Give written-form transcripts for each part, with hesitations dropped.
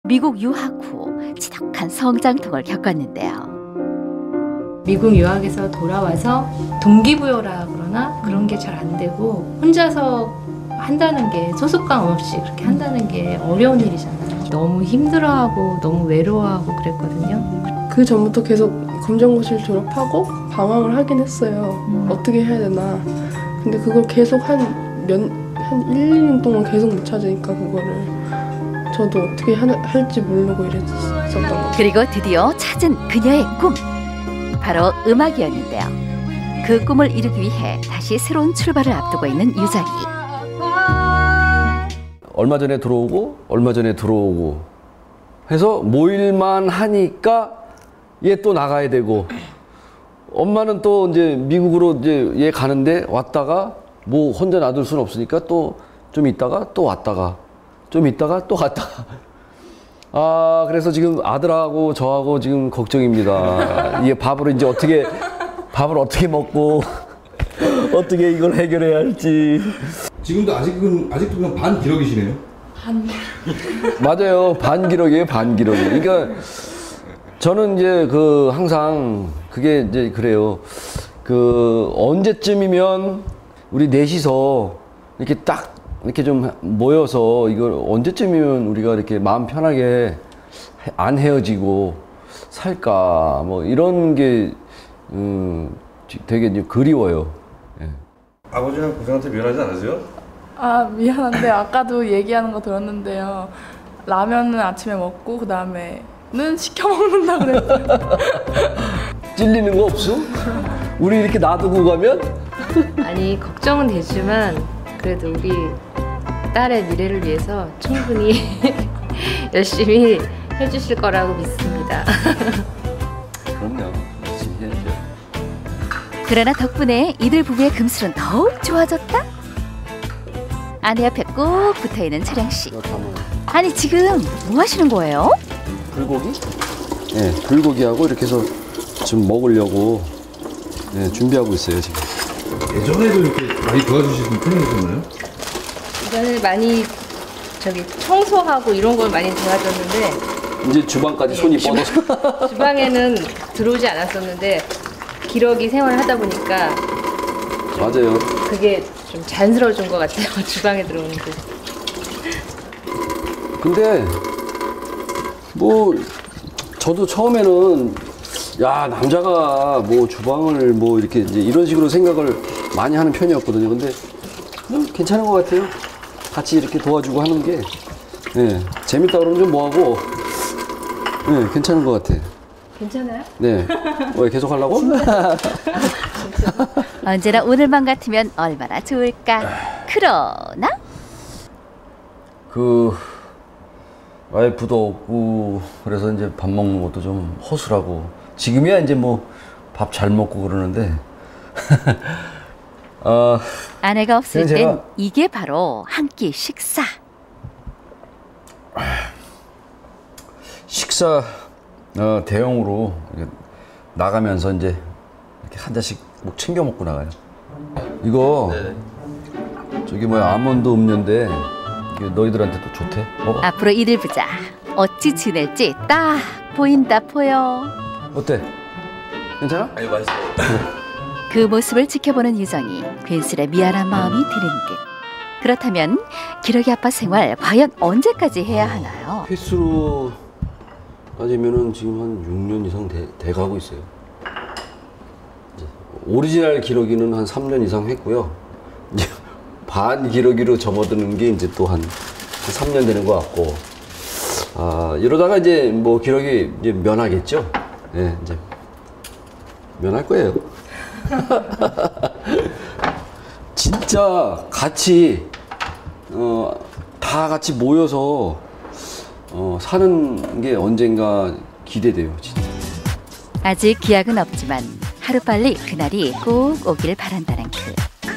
미국 유학 후 지독한 성장통을 겪었는데요. 미국 유학에서 돌아와서 동기부여라 그러나 그런 게 잘 안 되고 혼자서 한다는 게 소속감 없이 그렇게 한다는 게 어려운 일이잖아요. 너무 힘들어하고 너무 외로워하고 그랬거든요. 그 전부터 계속 검정고시를 졸업하고 방황을 하긴 했어요. 어떻게 해야 되나. 근데 그걸 계속 한 1, 2년 동안 계속 못 찾으니까 그거를 저도 어떻게 할지 모르고 이랬었던 거예요. 그리고 드디어 찾은 그녀의 꿈. 바로 음악이었는데요. 그 꿈을 이루기 위해 다시 새로운 출발을 앞두고 있는 유정이. 얼마 전에 들어오고 해서 모일만 하니까 얘 또 나가야 되고 엄마는 또 이제 미국으로 이제 얘 가는데 왔다가 뭐 혼자 놔둘 수는 없으니까 또 좀 있다가 또 왔다가 좀 있다가 또 갔다가 그래서 지금 아들하고 저하고 지금 걱정입니다. 이게 밥을 어떻게 먹고 어떻게 이걸 해결해야 할지. 지금도 아직도 그냥 반 기러기시네요. 맞아요. 반기러기예요, 반기러기. 그러니까 저는 이제 항상 그게 이제 그래요. 언제쯤이면 우리 넷이서 이렇게 딱 이렇게 좀 모여서 이걸 언제쯤이면 우리가 이렇게 마음 편하게 안 헤어지고 살까 뭐 이런 게 되게 이제 그리워요. 예. 아버지랑 고생한테 미안하지 않으세요? 미안한데 아까도 얘기하는 거 들었는데요. 라면은 아침에 먹고 그 다음에는 시켜 먹는다 그랬어요. 찔리는 거 없어? 우리 이렇게 놔두고 가면? 아니 걱정은 되지만 그래도 우리 딸의 미래를 위해서 충분히 열심히 해주실 거라고 믿습니다. 그럼요. 열심히 해야죠. 그러나 덕분에 이들 부부의 금슬은 더욱 좋아졌다. 아내 옆에 꼭 붙어있는 차량씨. 아니 지금 뭐 하시는 거예요? 불고기? 네, 불고기하고 이렇게 해서 좀 먹으려고 준비하고 있어요 지금. 예전에도 이렇게 많이 도와주시는 편이셨나요? 예전에 많이 청소하고 이런 걸 많이 도와줬는데 이제 주방까지 손이 뻗어서 주방에는 들어오지 않았었는데 기러기 생활을 하다 보니까 맞아요. 그게 좀 자연스러워진 것 같아요. 주방에 들어오는 게. 근데 뭐 저도 처음에는 야 남자가 뭐 주방을 뭐 이렇게 이제 이런 식으로 생각을 많이 하는 편이었거든요. 근데 괜찮은 것 같아요. 같이 이렇게 도와주고 하는 게 재밌다 그러면 좀 뭐하고 괜찮은 것 같아. 괜찮아요? 네. 왜 계속 하려고? 언제나 오늘만 같으면 얼마나 좋을까. 그러나 와이프도 없고 그래서 이제 밥 먹는 것도 좀 허술하고 지금이야 이제 뭐 밥 잘 먹고 그러는데 아내가 없을 땐 이게 바로 한 끼 식사. 대용으로 나가면서 이제 이렇게 한 잔씩 꼭 챙겨 먹고 나가요. 이거 저기 아몬드 음료인데 이게 너희들한테도 좋대. 먹어. 앞으로 이들 부자 어찌 지낼지 딱 보인다 보여. 어때? 괜찮아? 아니 맛있어. 그 모습을 지켜보는 유정이 괜스레 미안한 마음이 드는 듯. 그렇다면 기러기 아빠 생활 과연 언제까지 해야 하나요? 횟수로 따지면은 지금 한 6년 이상 돼가고 있어요. 오리지널 기러기는 한 3년 이상 했고요. 이제 반 기러기로 접어드는 게 이제 또 한 3년 되는 것 같고, 이러다가 이제 뭐 기러기 이제 면하겠죠. 네, 이제 면할 거예요. 진짜 같이 다 같이 모여서 사는 게 언젠가 기대돼요, 진짜. 아직 기약은 없지만 하루빨리 그날이 꼭 오길 바란다는 그.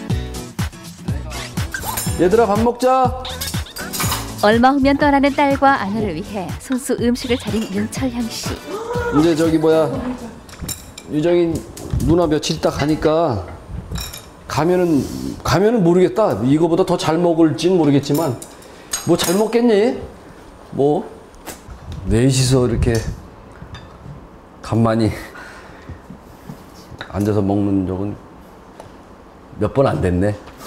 얘들아 밥 먹자. 얼마 후면 떠나는 딸과 아내를 위해 손수 음식을 차린 윤철형 씨. 이제 유정이 누나 며칠 있다 가니까 가면은 모르겠다. 이거보다 더 잘 먹을진 모르겠지만 뭐 잘 먹겠니? 뭐 넷이서 이렇게 간만이 앉아서 먹는 적은 몇 번 안 됐네.